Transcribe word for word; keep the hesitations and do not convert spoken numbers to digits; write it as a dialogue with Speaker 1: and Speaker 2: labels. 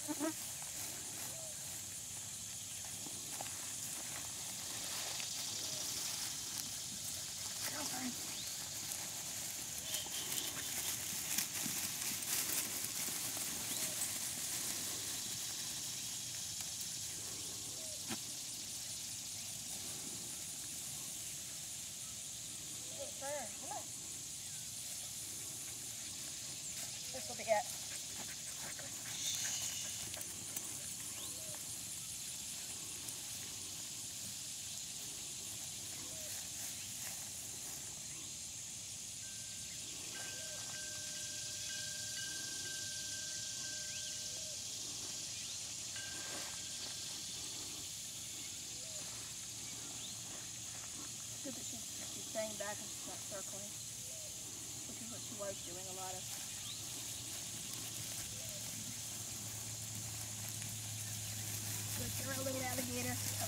Speaker 1: This will be it. Good that she's, she's staying back and she's not circling, which is what she was doing a lot of. Good girl, little alligator.